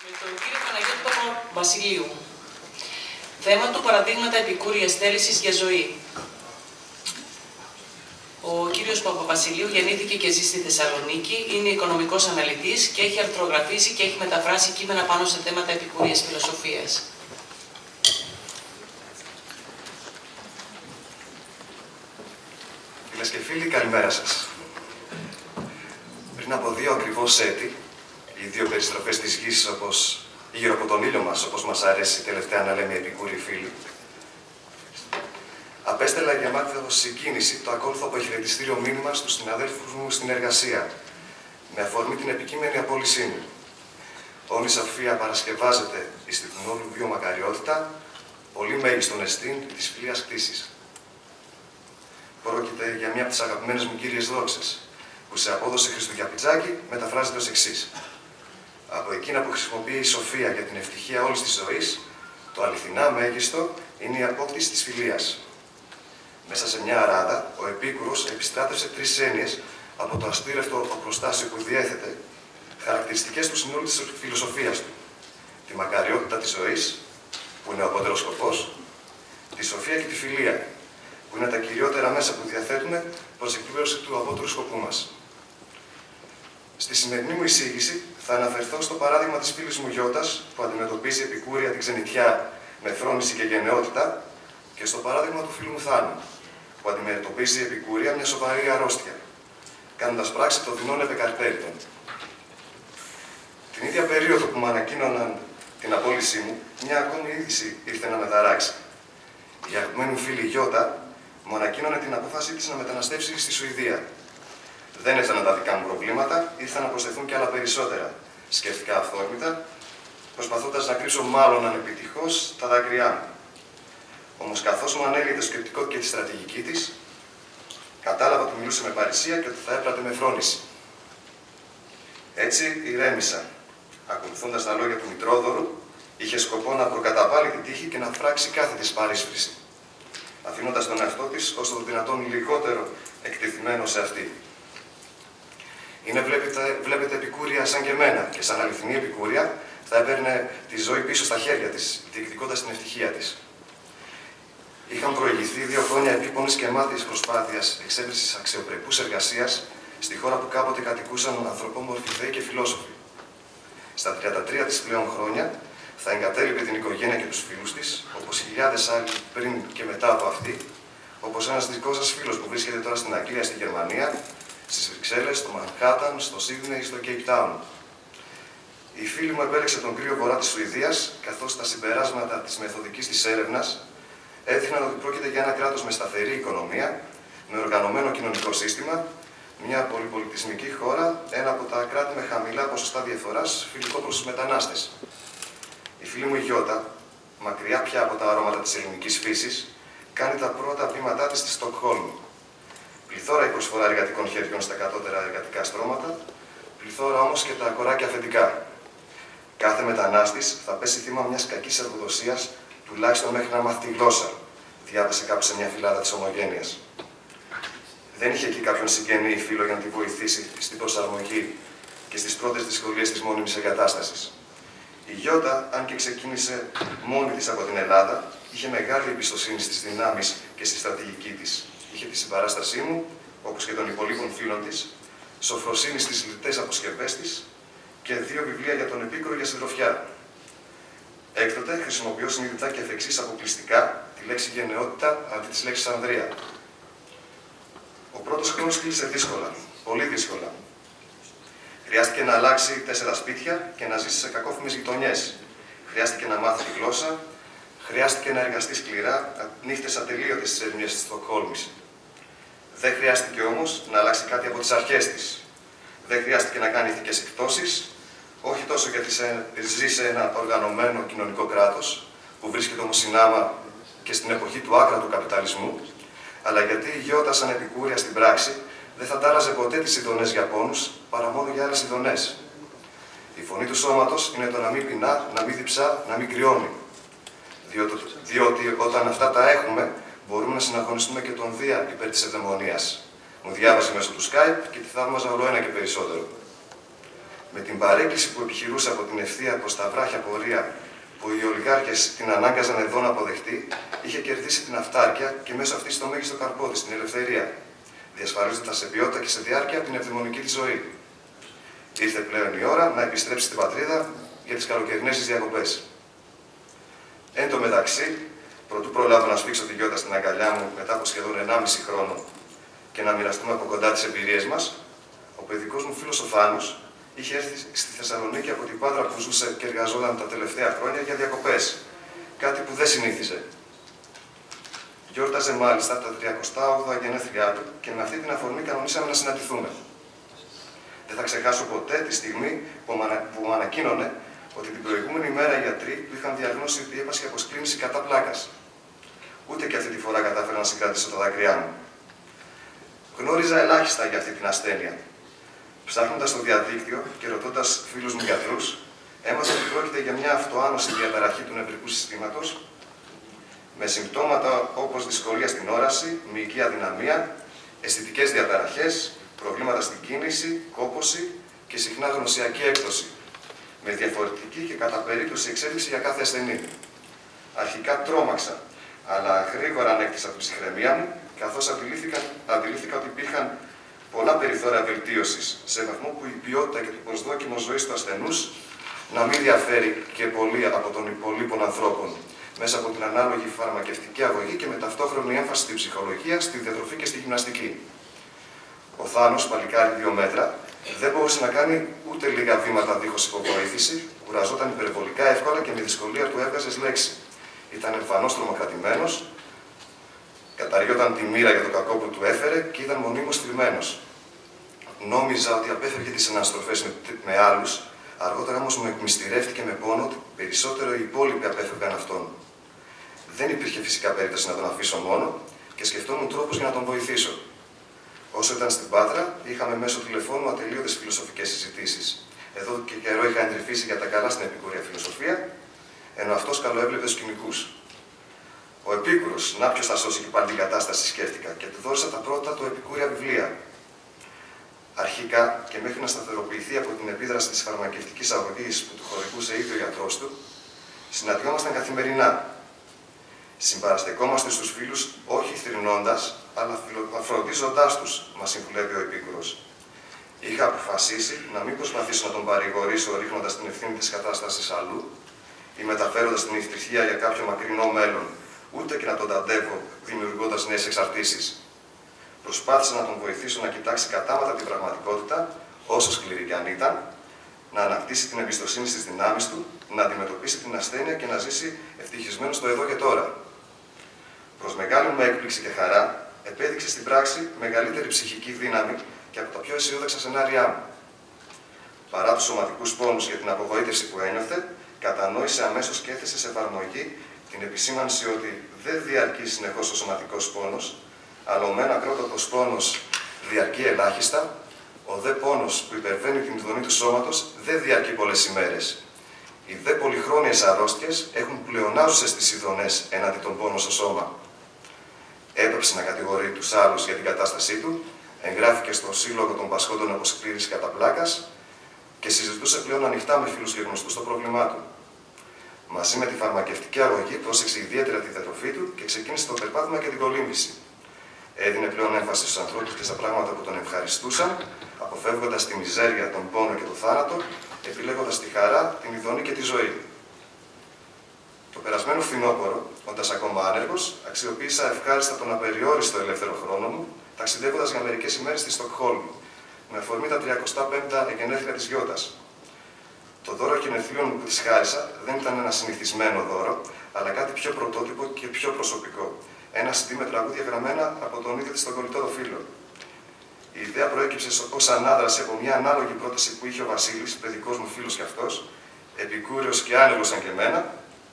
Με τον κύριο Παναγιώτη Παπαβασιλείου. Θέμα του παραδείγματα επικούριας θέλησης για ζωή. Ο κύριος Παπαβασιλείου γεννήθηκε και ζει στη Θεσσαλονίκη, είναι οικονομικός αναλυτής και έχει αρθρογραφήσει και έχει μεταφράσει κείμενα πάνω σε θέματα επικούριας φιλοσοφίας. Φίλες και φίλοι, καλημέρα σας. Πριν από 2 ακριβώς έτη, οι 2 περιστροφές της γης, όπως γύρω από τον ήλιο μας, όπως μας αρέσει τελευταία να λέμε οι επικούριοι φίλοι, απέστελα γεμάτο συγκίνηση το ακόλουθο αποχαιρετιστήριο μήνυμα στους συναδέλφους μου στην εργασία, με αφορμή την επικείμενη απόλυσή μου. Όνη σαφία παρασκευάζεται εις την όλου βίο μακαριότητα, πολύ μέγιστον εστίν της φιλίας κτήσης. Πρόκειται για μία από τις αγαπημένες μου κύριες δόξες, που σε απόδοση Χριστουγιαπιτζάκη μεταφράζεται ως εξής. Από εκείνα που χρησιμοποιεί η σοφία για την ευτυχία όλης της ζωής, το αληθινά μέγιστο είναι η απόκτηση της φιλίας. Μέσα σε μια αράδα, ο Επίκουρος επιστράτευσε 3 έννοιες από το αστήρευτο οπλοστάσιο που διέθετε, χαρακτηριστικές του συνόλου της φιλοσοφίας του. Τη μακαριότητα της ζωής, που είναι ο απότερος σκοπός, τη σοφία και τη φιλία, που είναι τα κυριότερα μέσα που διαθέτουμε προς εκπλήρωση του απότερου σκοπού μας. Στη σημερινή μου εισήγηση θα αναφερθώ στο παράδειγμα της φίλης μου Γιώτας, που αντιμετωπίζει επικούρια την ξενιτιά με φρόνηση και γενναιότητα, και στο παράδειγμα του φίλου μου Θάνου, που αντιμετωπίζει επικούρια μια σοβαρή αρρώστια, κάνοντας πράξη το δεινόν επεκαρτέλητον. Την ίδια περίοδο που μου ανακοίνωναν την απόλυσή μου, μια ακόμη είδηση ήρθε να με ταράξει. Η αγαπημένη μου φίλη Γιώτα μου ανακοίνωνε την απόφασή της να μεταναστεύσει στη Σουηδία. Δεν έφταναν τα δικά μου προβλήματα, ήρθαν να προσθεθούν και άλλα περισσότερα, σκεφτικά αυθόρμητα, προσπαθώντας να κρύψω μάλλον ανεπιτυχώς τα δάκρυά μου. Όμως, καθώς μου ανέλυε το σκεπτικό και τη στρατηγική της, κατάλαβα ότι μιλούσε με παρησία και ότι θα έπρατε με φρόνηση. Έτσι ηρέμησα. Ακολουθώντας τα λόγια του Μητρόδωρου, είχε σκοπό να προκαταβάλει την τύχη και να φράξει κάθε της παρίσφρηση, αφήνοντας τον εαυτό της όσο το δυνατόν λιγότερο εκτεθειμένο σε αυτή. Είναι, βλέπετε, επικούρια σαν και εμένα, και σαν αληθινή επικούρια θα έπαιρνε τη ζωή πίσω στα χέρια της, διεκδικώντας την ευτυχία της. Είχαν προηγηθεί 2 χρόνια επίπονης και μάτιης προσπάθειας εξέβρεσης αξιοπρεπούς εργασίας στη χώρα που κάποτε κατοικούσαν ανθρωπόμορφοι θεοί και φιλόσοφοι. Στα 33 της πλέον χρόνια θα εγκατέλειπε την οικογένεια και τους φίλους της, όπως χιλιάδες άλλοι πριν και μετά από αυτή, όπως ένας δικός σας φίλος που βρίσκεται τώρα στην Αγγλία, στη Γερμανία, στις Βρυξέλλες, στο Μανχάταν, στο Σίδνεϊ ή στο Cape Town. Η φίλη μου επέλεξε τον κρύο βορρά της Σουηδίας, καθώς τα συμπεράσματα της μεθοδικής της έρευνας έδειχναν ότι πρόκειται για ένα κράτος με σταθερή οικονομία, με οργανωμένο κοινωνικό σύστημα, μια πολυπολιτισμική χώρα, ένα από τα κράτη με χαμηλά ποσοστά διαφθοράς, φιλικό προς τους μετανάστες. Η φίλη μου η Γιώτα, μακριά πια από τα αρώματα της ελληνικής φύσης, κάνει τα πρώτα βήματά της στη Στοκχόλμη. Πληθώρα η προσφορά εργατικών χεριών στα κατώτερα εργατικά στρώματα, πληθώρα όμως και τα κοράκια αφεντικά. Κάθε μετανάστης θα πέσει θύμα μιας κακής εργοδοσίας, τουλάχιστον μέχρι να μάθει τη γλώσσα, διάβασε κάποιος σε μια φυλάδα της ομογένειας. Δεν είχε εκεί κάποιον συγγενή ή φίλο για να τη βοηθήσει στην προσαρμογή και στις πρώτες δυσκολίες της μόνιμης εγκατάστασης. Η Γιώτα, αν και ξεκίνησε μόνη της από την Ελλάδα, είχε μεγάλη εμπιστοσύνη στις δυνάμεις και στη στρατηγική της. Είχε τη συμπαράστασή μου, όπως και των υπολείπων φίλων της, σοφροσύνη στις λιτές αποσκευές της και 2 βιβλία για τον Επίκουρο για συντροφιά. Έκτοτε χρησιμοποιώ συνειδητά και εφ' εξής αποκλειστικά τη λέξη γενναιότητα αντί της λέξης ανδρεία. Ο πρώτος χρόνος κλείσε δύσκολα, πολύ δύσκολα. Χρειάστηκε να αλλάξει 4 σπίτια και να ζήσει σε κακόφημες γειτονιές. Χρειάστηκε να μάθει τη γλώσσα, χρειάστηκε να εργαστεί σκληρά νύχτες ατελείωτες στις ερμηνείες της Στοκχόλμης. Δεν χρειάστηκε όμως να αλλάξει κάτι από τις αρχές της. Δεν χρειάστηκε να κάνει ηθικές εκπτώσεις, όχι τόσο γιατί ζει σε ένα οργανωμένο κοινωνικό κράτος, που βρίσκεται όμως συνάμα και στην εποχή του άκρατου καπιταλισμού, αλλά γιατί η Γιώτα σαν επικούρια στην πράξη δεν θα τάραζε ποτέ τις ειδονές για πόνους, παρά μόνο για άλλες ειδονές. Η φωνή του σώματος είναι το να μην πεινά, να μην διψά, να μην κρυώνει. Διότι όταν αυτά τα έχουμε, μπορούμε να συναγωνιστούμε και τον Δία υπέρ της ευδαιμονίας. Μου διάβασε μέσω του Skype και τη θαύμαζα όλο ένα και περισσότερο. Με την παρέκκληση που επιχειρούσε από την ευθεία προς τα βράχια πορεία που οι ολιγάρχες την ανάγκαζαν εδώ να αποδεχτεί, είχε κερδίσει την αυτάρκεια και μέσω αυτής το μέγιστο καρπό της, την ελευθερία, διασφαλίζοντας σε ποιότητα και σε διάρκεια την ευδαιμονική της ζωή. Ήρθε πλέον η ώρα να επιστρέψει στην πατρίδα για τις καλοκαιρινές της διακοπές. Εν τω μεταξύ, προτού προλάβω να σφίξω τη Γιώτα στην αγκαλιά μου μετά από σχεδόν 1,5 χρόνο και να μοιραστούμε από κοντά τις εμπειρίες μας, ο παιδικός μου φίλος ο Θάνος είχε έρθει στη Θεσσαλονίκη από την Πάτρα που ζούσε και εργαζόταν τα τελευταία χρόνια για διακοπές. Κάτι που δεν συνήθιζε. Γιόρταζε μάλιστα τα 38 γενέθλιά του και με αυτή την αφορμή κανονίσαμε να συναντηθούμε. Δεν θα ξεχάσω ποτέ τη στιγμή που μου ανακοίνωνε ότι την προηγούμενη μέρα οι γιατροί του είχαν διαγνώσει ότι έπασχε από σκλήνηση κατά πλάκας. Ούτε και αυτή τη φορά κατάφερα να συγκρατήσω τα δάκρυά μου. Γνώριζα ελάχιστα για αυτή την ασθένεια. Ψάχνοντας στο διαδίκτυο και ρωτώντας φίλους μου γιατρούς, έμαθα ότι πρόκειται για μια αυτοάνωση διαταραχή του νευρικού συστήματος, με συμπτώματα όπως δυσκολία στην όραση, μυϊκή αδυναμία, αισθητικές διαταραχές, προβλήματα στην κίνηση, κόπωση και συχνά γνωσιακή έκπτωση, με διαφορετική και κατά περίπτωση εξέλιξη για κάθε ασθενή. Αρχικά τρόμαξα, αλλά γρήγορα ανέκτησα την ψυχραιμία μου, καθώς αντιλήφθηκα ότι υπήρχαν πολλά περιθώρια βελτίωσης, σε βαθμό που η ποιότητα και το προσδόκιμο ζωής του ασθενούς να μην διαφέρει και πολύ από των υπολείπων ανθρώπων, μέσα από την ανάλογη φαρμακευτική αγωγή και με ταυτόχρονη έμφαση στην ψυχολογία, στη διατροφή και στη γυμναστική. Ο Θάνος, παλικάρι 2 μέτρα, δεν μπορούσε να κάνει ούτε λίγα βήματα δίχως υποβοήθηση, κουραζόταν υπερβολικά εύκολα και με δυσκολία του έβγαζε λέξη. Ήταν εμφανώς τρομοκρατημένος, καταριόταν τη μοίρα για το κακό που του έφερε και ήταν μονίμως θλιμμένος. Νόμιζα ότι απέφευγε τις αναστροφές με άλλους, αργότερα όμως μου εκμυστηρεύτηκε με πόνο ότι περισσότερο οι υπόλοιποι απέφευγαν αυτόν. Δεν υπήρχε φυσικά περίπτωση να τον αφήσω μόνο και σκεφτόμουν τρόπους για να τον βοηθήσω. Όσο ήταν στην Πάτρα, είχαμε μέσω τηλεφώνου ατελείωτες φιλοσοφικές συζητήσεις. Εδώ και καιρό είχα εντρυφήσει για τα καλά στην επικούρια φιλοσοφία, ενώ αυτός καλοέβλεπε τους κοινικούς. Ο Επίκουρος, να ποιος θα σώσει και πάλι την κατάσταση, σκέφτηκα και του δώρισα τα πρώτα του επικούρια βιβλία. Αρχικά και μέχρι να σταθεροποιηθεί από την επίδραση της φαρμακευτικής αγωγής που του χορηγούσε ήδη ο γιατρός του, συναντιόμασταν καθημερινά. Συμπαραστεκόμαστε στους φίλους όχι θρηνώντας, αλλά φροντίζοντάς τους, μας συμβουλεύει ο Επίκουρος. Είχα αποφασίσει να μην προσπαθήσω να τον παρηγορήσω ρίχνοντας την ευθύνη της κατάστασης αλλού ή μεταφέροντας την ευτυχία για κάποιο μακρινό μέλλον, ούτε και να τον ταντεύω δημιουργώντας νέες εξαρτήσεις. Προσπάθησα να τον βοηθήσω να κοιτάξει κατάματα την πραγματικότητα, όσο σκληρή κι αν ήταν, να ανακτήσει την εμπιστοσύνη στις δυνάμεις του, να αντιμετωπίσει την ασθένεια και να ζήσει ευτυχισμένος στο εδώ και τώρα. Προς μεγάλη μου έκπληξη και χαρά, επέδειξε στην πράξη μεγαλύτερη ψυχική δύναμη και από τα πιο αισιόδοξα σενάριά μου. Παρά τους σωματικούς πόνους και την απογοήτευση που ένιωθε, κατανόησε αμέσως και έθεσε σε εφαρμογή την επισήμανση ότι δεν διαρκεί συνεχώς ο σωματικός πόνος, αλλά ο μεν ακρότατος πόνος διαρκεί ελάχιστα, ο δε πόνος που υπερβαίνει την ειδονή του σώματος δεν διαρκεί πολλές ημέρες. Οι δε πολυχρόνιες αρρώστιες έχουν πλεονάζουσες τις ειδονές έναντι των πόνων στο σώμα. Έπρεψε να κατηγορεί τους άλλους για την κατάστασή του, εγγράφηκε στο Σύλλογο των Πασχόντων από σκλήρηση κατά πλάκας και συζητούσε πλέον ανοιχτά με φίλους και γνωστούς το πρόβλημά του. Μαζί με τη φαρμακευτική αγωγή πρόσεξε ιδιαίτερα τη διατροφή του και ξεκίνησε το περπάτημα και την κολύμβηση. Έδινε πλέον έμφαση στους ανθρώπους και στα πράγματα που τον ευχαριστούσαν, αποφεύγοντας τη μιζέρια, τον πόνο και τον θάνατο, επιλέγοντας τη χαρά, την ειδονή και τη ζωή. Το περασμένο φθινόπωρο, όντας ακόμα άνεργος, αξιοποίησα ευχάριστα τον απεριόριστο ελεύθερο χρόνο μου, ταξιδεύοντας για μερικές ημέρες στη Στοκχόλμη, με αφορμή τα 35 γενέθλια της Γιώτας. Το δώρο γενεθλίων που της χάρισα δεν ήταν ένα συνηθισμένο δώρο, αλλά κάτι πιο πρωτότυπο και πιο προσωπικό. Ένα CD με τραγούδια γραμμένα από τον ίδιο της τον κολλητό φίλο. Η ιδέα προέκυψε ως ανάδραση από μια ανάλογη πρόταση που είχε ο Βασίλης, παιδικός μου φίλος κι αυτός, επικούριος και άνεργος σαν και εμένα,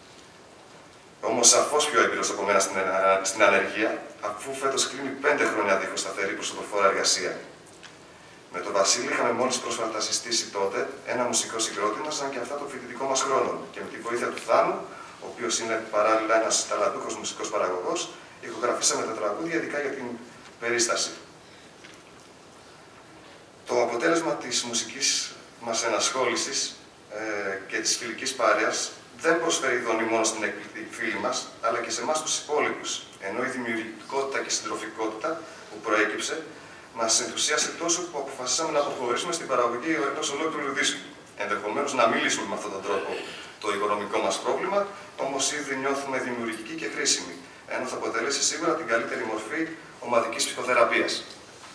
όμως σαφώς πιο έμπειρος από μένα στην ανεργία, αφού φέτος κλείνει 5 χρόνια δίχως σταθερή προσωποφόρα εργασία. Με τον Βασίλη είχαμε μόλις πρόσφατα συστήσει τότε ένα μουσικό συγκρότημα σαν και αυτά των φοιτητικών μας χρόνων και με τη βοήθεια του Θάνου, ο οποίος είναι παράλληλα ένας ταλαντούχος μουσικός παραγωγός, ηχογραφήσαμε τα τραγούδια ειδικά για την περίσταση. Το αποτέλεσμα της μουσικής μας ενασχόλησης και της φιλικής παρέας δεν προσφέρει ειδονή μόνο στην έκπληκτη φίλη μας, αλλά και σε εμάς τους υπόλοιπους, ενώ η δημιουργικότητα και συντροφικότητα που προέκυψε μας ενθουσίασε τόσο που αποφασίσαμε να αποχωρήσουμε στην παραγωγή ενός ολόκληρου δίσκου. Ενδεχομένως να μιλήσουμε με αυτόν τον τρόπο το οικονομικό μας πρόβλημα, όμως ήδη νιώθουμε δημιουργικοί και χρήσιμοι, ενώ θα αποτελέσει σίγουρα την καλύτερη μορφή ομαδικής ψυχοθεραπείας.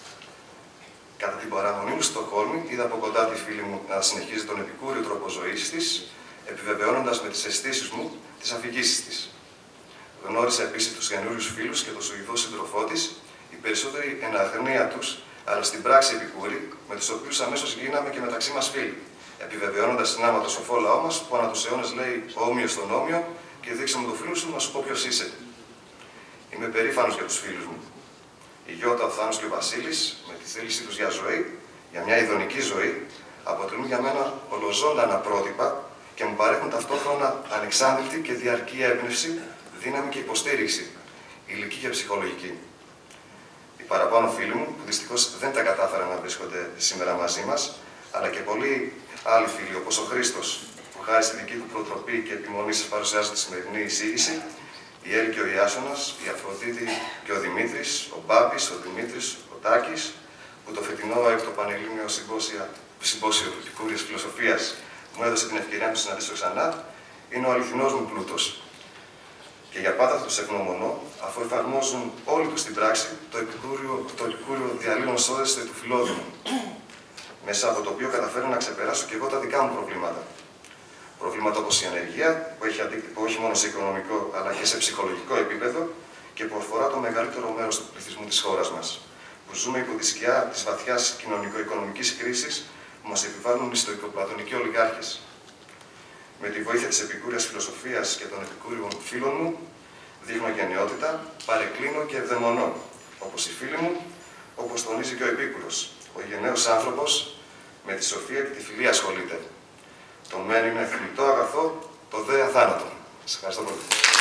Κατά την παραμονή μου στο Στοκχόλμη, είδα από κοντά τη φίλη μου να συνεχίζει τον επικούριο τρόπο ζωής της, επιβεβαιώνοντας με τις αισθήσεις μου τις αφηγήσεις της. Γνώρισα επίσης τους καινούριους φίλους και τον Σουηδό σύντροφό της, οι περισσότεροι εν αγνία τους, αλλά στην πράξη επικούροι, με τους οποίους αμέσως γίναμε και μεταξύ μας φίλοι, επιβεβαιώνοντας συνάμα το σοφό λαό μας που ανά τους αιώνες λέει όμοιο στον όμοιο και δείξε μου το φίλο σου να σου πω ποιος είσαι. Είμαι περήφανος για τους φίλους μου. Η Γιώτα, ο Θάνος και ο Βασίλης, με τη θέλησή τους για ζωή, για μια ειδονική ζωή, αποτελούν για μένα ολοζώντανα πρότυπα και μου παρέχουν ταυτόχρονα ανεξάντλητη και διαρκή έμπνευση, δύναμη και υποστήριξη, υλική και ψυχολογική. Οι παραπάνω φίλοι μου, που δυστυχώς δεν τα κατάφεραν να βρίσκονται σήμερα μαζί μας, αλλά και πολλοί άλλοι φίλοι, όπως ο Χρήστος, που χάρη στη δική του προτροπή και επιμονή σας παρουσιάζει τη σημερινή εισήγηση, η Έλλη και ο Ιάσονας, η Αφροδίτη και ο Δημήτρης, ο Μπάμπης, ο Δημήτρης, ο Τάκης, που το φετινό έκτο πανελλήνιο συμπόσιο επικούριας φιλοσοφίας μου έδωσε την ευκαιρία να τους συναντήσω ξανά, είναι ο αληθινός μου πλούτος. Και για πάντα θα τους ευγνωμονώ, αφού εφαρμόζουν όλοι τους στην πράξη το επικούριο διαλύων σώδεστε του Φιλόδημου, μέσα από το οποίο καταφέρω να ξεπεράσω και εγώ τα δικά μου προβλήματα. Προβλήματα όπως η ανεργία, που έχει αντίκτυπο όχι μόνο σε οικονομικό αλλά και σε ψυχολογικό επίπεδο και που αφορά το μεγαλύτερο μέρος του πληθυσμού της χώρας μας, που ζούμε υπό τη σκιά της βαθιάς κοινωνικο-οικονομικής κρίσης που μας επιβάλλουν οι στοικοπλατωνικοί ολιγάρχες. Με τη βοήθεια της επικούριας φιλοσοφίας και των επικούριων φίλων μου, δείχνω γενναιότητα, παρεκκλίνω και ευδαιμονώ, όπως οι φίλοι μου, όπως τονίζει και ο Επίκουρος. Ο γενναίος άνθρωπος με τη σοφία και τη φιλία ασχολείται. Το μεν είναι θνητό αγαθό, το δε αθάνατο. Σας ευχαριστώ πολύ.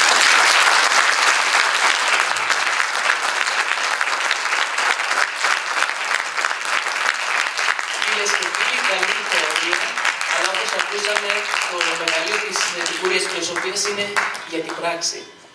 Φίλες και φίλοι, καλή θεωρία, αλλά όπως ακούσαμε, το μεγαλείο της επικούριας φιλοσοφίας είναι για την πράξη.